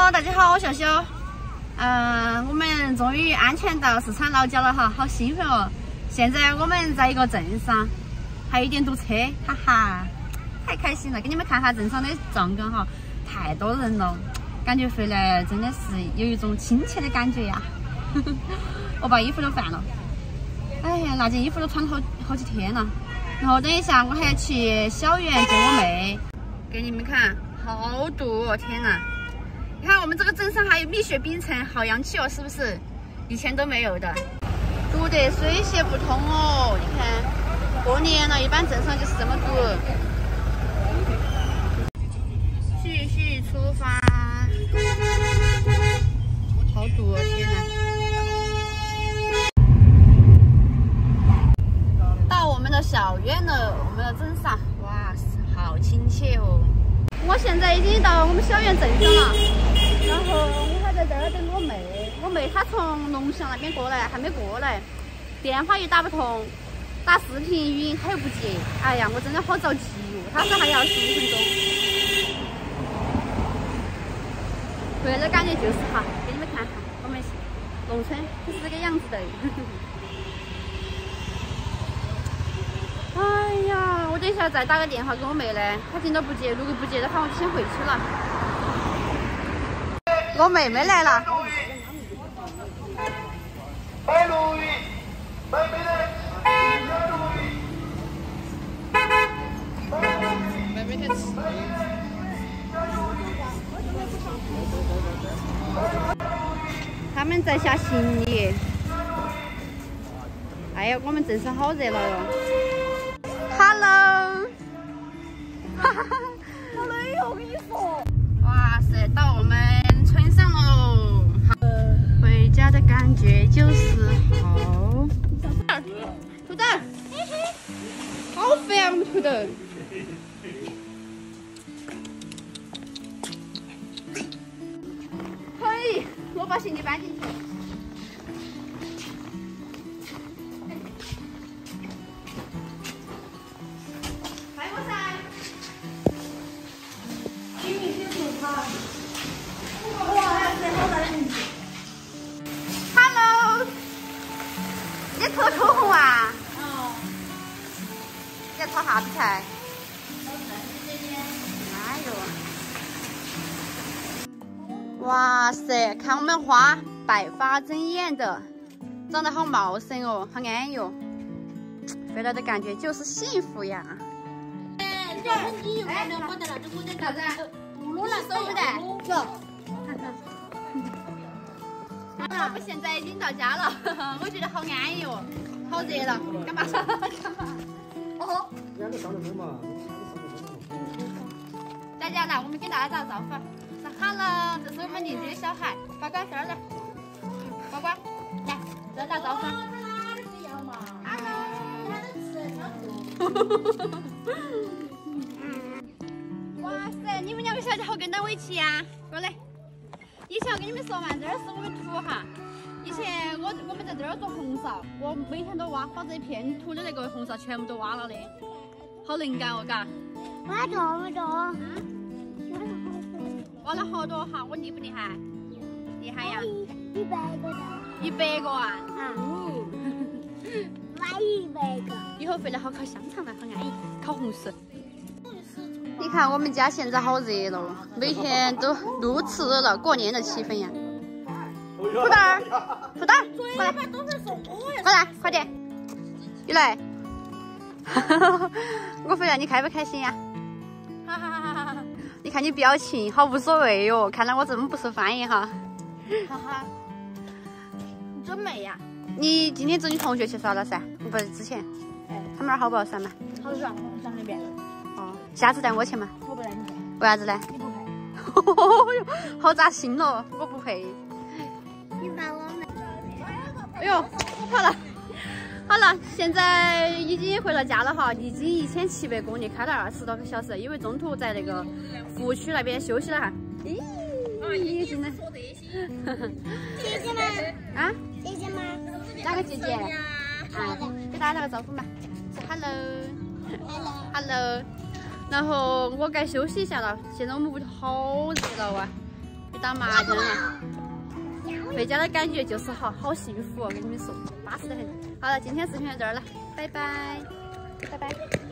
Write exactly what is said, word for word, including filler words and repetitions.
Hello， 大家好，我秀秀。嗯、呃，我们终于安全到四川老家了哈，好兴奋哦！现在我们在一个镇上，还有一点堵车，哈哈，太开心了！给你们看下镇上的壮观哈，太多人了，感觉回来真的是有一种亲切的感觉呀。我把衣服都换了，哎呀，那件衣服都穿了好好几天了。然后等一下我还要去小园接我妹，给你们看，好堵哦！天哪！你看我们这个镇上还有蜜雪冰城，好洋气哦，是不是？以前都没有的，堵得水泄不通哦。你看，过年了，一般镇上就是这么堵。继续出发，好堵哦！天哪！到我们的小院了，我们的镇上，哇，好亲切哦！我现在已经到我们小园镇上了。然后我还在这儿等我妹，我妹她从龙翔那边过来，还没过来，电话也打不通，打视频语音她又不接，哎呀，我真的好着急哦。她说还要十五分钟，回来的感觉就是哈，给你们看看我们农村就是这个样子的。哎呀，我等一下再打个电话给我妹嘞，她今天不接，如果不接的话，我就先回去了。我妹妹来了。妹妹在吃。他们在下行李。哎呀，我们镇上好热闹哟。Hello。哈哈哈，好累哟，我跟你说。哇塞，到我们村上喽！回家的感觉就是好。土豆，好肥啊，我们土豆。嘿，我把行李搬进去。开过噻。Hello， 你涂口红啊？哦。你在炒啥子菜？哎呦！哇塞，看我们花白发争艳的，长得好茂盛哦，好安逸哦。回来的感觉就是幸福呀。哎，你有没有我在那里？我在啥子？我拿手不得。走。我们现在已经到家了，我觉得好安逸哦，好热了，干嘛上？哦。两个上得多嘛？大家来，我们给大家打个招呼，说 hello， 这是我们邻居的小孩，乖乖这儿来，乖乖，来，这打招呼。哇塞，你们两个小家伙跟到我一起呀？过来。以前我跟你们说嘛，这儿是我们土哈。以前我我们在这儿做红苕，我每天都挖，把这一片土的那个红苕全部都挖了的，好能干哦，嘎。挖这么多？嗯。挖了好多哈，我厉不厉害？厉害呀！一百个的。一百个啊？哦。挖一百个。以后回来好烤香肠了，好安逸，烤红薯。你看我们家现在好热了，每天都如此热闹，过年的气氛呀！土豆儿，土豆儿，过来，过来，快点，你来。我回来，你开不开心呀？哈哈哈哈哈！你看你表情，好无所谓哟，看到我这么不受欢迎哈。哈哈，你真美呀！你今天走你同学去耍了噻？不是之前？哎，他们那儿好不好耍嘛？好耍，耍那边。下次带我去嘛？我不带你去。为啥子呢？你不配。好扎心咯，我不配。你把我们。哎呦，好了，好了，现在已经回了家了哈，历经一千七百公里，开了二十多个小时，因为中途在那个服务区那边休息了哈。咦，咦，真的。姐姐吗？啊？姐姐吗？哪个姐姐？啊，给大家打个招呼嘛，说 hello。hello。hello。然后我该休息一下了，现在我们屋头好热闹啊， 打麻将了。回家的感觉就是好好幸福哦，跟你们说，巴适得很。好了，今天视频到这儿了，拜拜，拜拜。